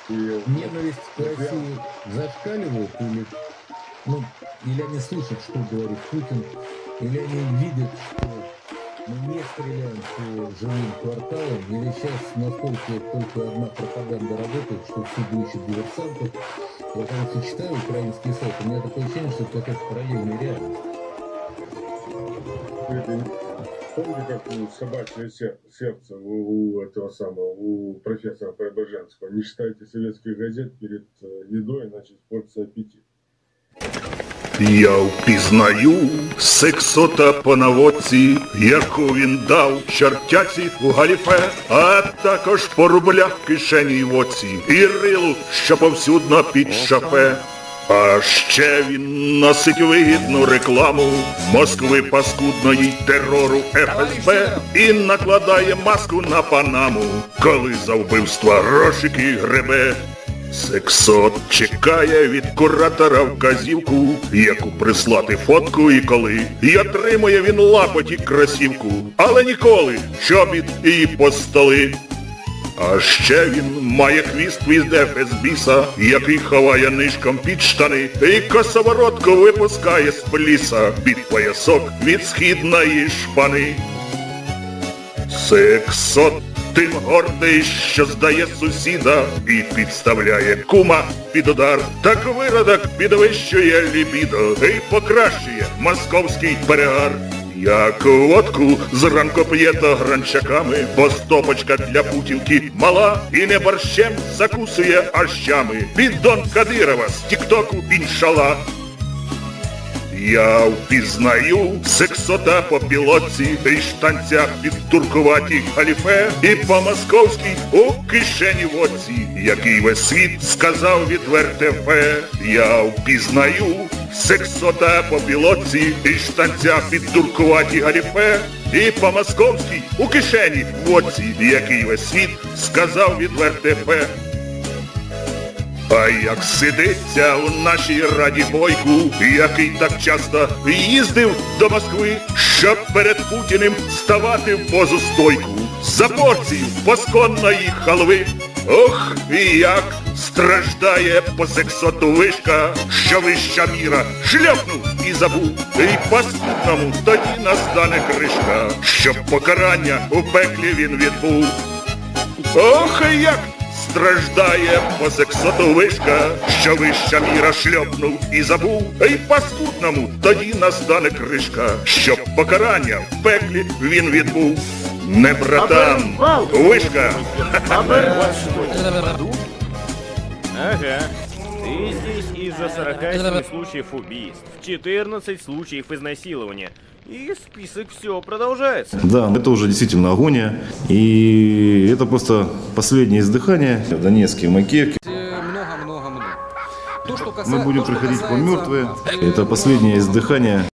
И Ненависть к России зашкаливает или они слышат, что говорит Путин, или они видят, что мы не стреляем по жилым кварталам, или сейчас настолько только одна пропаганда работает, что всюду ищут диверсантов. Я, конечно, читаю украинский сайт, у меня такое ощущение, что это какая-то параллельная реальность. Помните, как собачье сердце у этого самого, у профессора Преображенского? Не читайте советских газет перед едой, иначе испортится аппетит. Я впізнаю сексота по наводці, яку він дав чортяці у галіфе, а також по рублях в кишені й воці, і рилу, що повсюдно під шафе. А ще він носить вигідну рекламу Москви паскудної терору ФСБ і накладає маску на Панаму, коли за вбивства грошики гребе. Сексот чекає від куратора вказівку, яку прислати фотку і коли. І отримує він лапоті красівку, але ніколи чобіт і по столи. А ще він має хвіст від ФСБіса, який ховає нишком під штани, і косоворотку випускає з пліса під поясок від східної шпани. Сексот тим гордий, що здає сусіда і підставляє кума під удар. Так виродок підвищує лібідо і покращує московський перегар. Як водку зранку п'є то гранчаками, бо стопочка для путінки мала і не борщем закусує, а щами. Піддон Кадирова з тіктоку іншала. Я впізнаю сексота по пілотці і штанцях під туркуваті галіфе, і по московській у кишені водці, який весь світ сказав відверте фе. Я впізнаю сексота по пілотці і штанцях під туркуваті галіфе, і по московській у кишені водці, який весь світ сказав відверте фе. А як сидиться у нашій Раді Бойку, який так часто їздив до Москви, щоб перед Путіним ставати в позу стойку за порцію посконної халви. Ох, і як страждає по сексоту вишка, що вища міра шльопнув і забув, і паскудному тоді настане кришка, щоб покарання у пеклі він відбув. Ох, і як страждає по сексоту вишка, що вища міра шльопнув і забув, і паскудному тоді настане кришка, щоб покарання в пеклі він відбув. Не братан, вишка. Ага. Ты здесь из-за 47 случаев убийств, 14 случаев изнасилования. И список все продолжается. Да, это уже действительно агония. И это просто последнее издыхание. В Донецке, в Макеевке. Много-много-много. Мы будем проходить по мертвые. Это последнее издыхание.